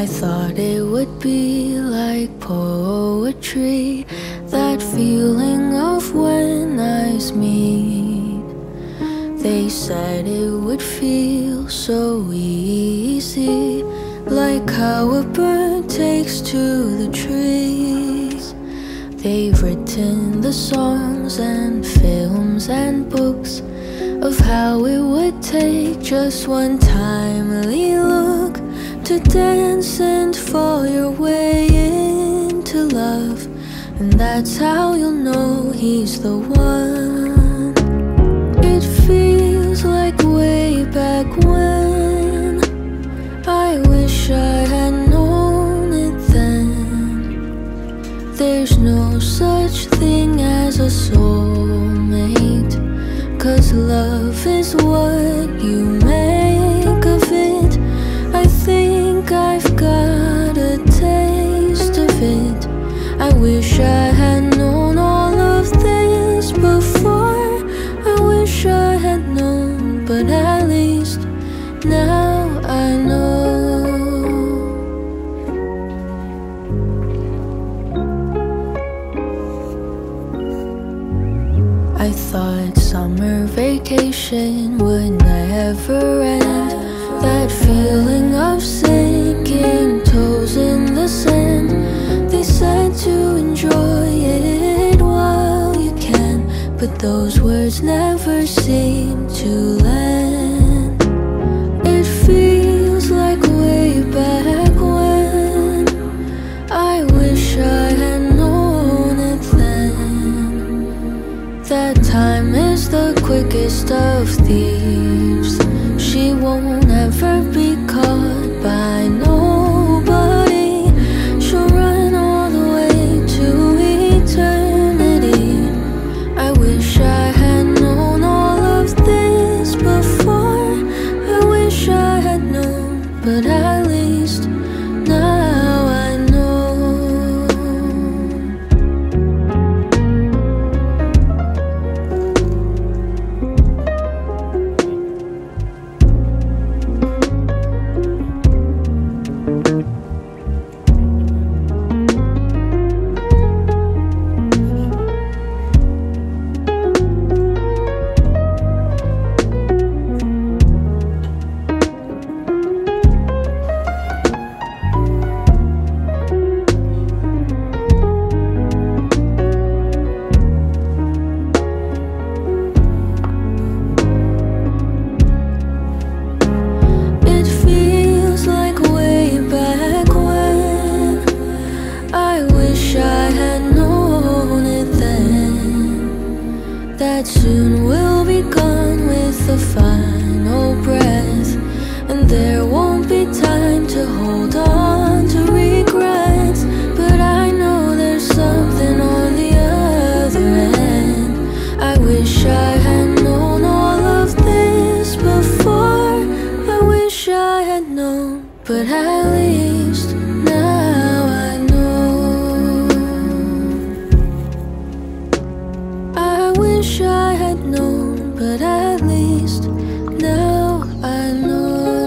I thought it would be like poetry, that feeling of when eyes meet. They said it would feel so easy, like how a bird takes to the trees. They've written the songs and films and books of how it would take just one timely look to dance and fall your way into love. And that's how you'll know he's the one. It feels like way back when. I wish I had known it then. There's no such thing as a soulmate, 'cause love is what you make of it. I think I've got a taste of it. I wish I had known all of this before. I wish I had known, but at least now I know. I thought summer vacation would never end. That feeling of sinking toes in the sand. They said to enjoy it while you can, but those words never seem to land. It feels like way back when. I wish I had known it then. That time is the quickest of thieves. She won't ever be caught by nobody. She'll run all the way to eternity. I wish I had known all of this before. I wish I had known, but at least now I know. Soon we'll be gone with the final breath, and there won't be time to hold on to regrets. But I know there's something on the other end. I wish I had known all of this before. I wish I had known, but at least now I know. I wish I had known, but at least now I know.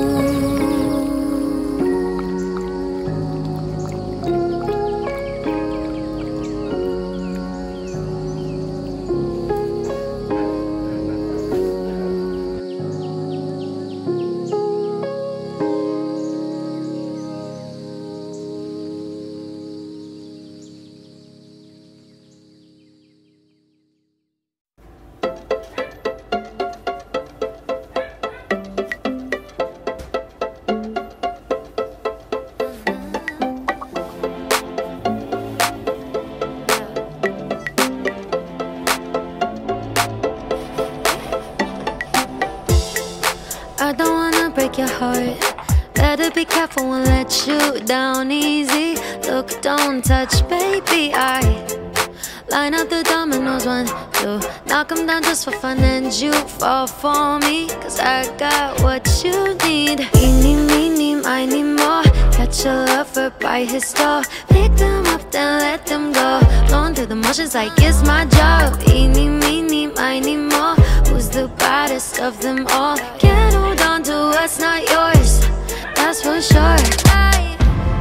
I don't wanna break your heart. Better be careful and let you down easy. Look, don't touch, baby. I line up the dominoes, 1, 2. Knock 'em down just for fun, and you fall for me, 'cause I got what you need. Eeny, meeny, miny, more. Catch a lover by his door. Pick them up, then let them go. Going through the motions like it's my job. Eeny, meeny, miny, more. Who's the baddest of them all? Can't hold on to what's not yours, that's for sure.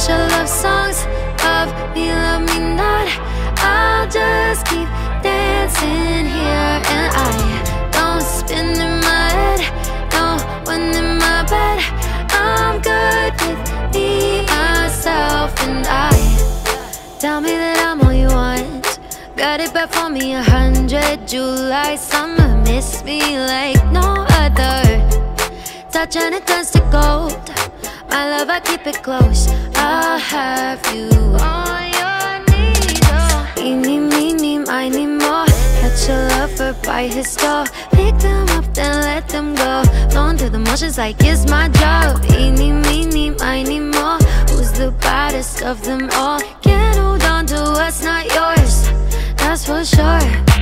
your love songs of me, love me not. I'll just keep dancing here, and I don't spin in my head, no one in my bed. I'm good with me, myself, and I. Tell me that I'm all you want. Got it back for me 100. July, summer, miss me like no other. Touch and it turns to gold. My love, I keep it close. I'll have you on your knees. Oh. Eeny, meeny, miny, more. Catch a lover by his door. Pick them up, then let them go. Flowing through the motions like it's my job. Eeny, meeny, miny, more. Who's the baddest of them all? Can't hold on to what's not yours, that's for sure.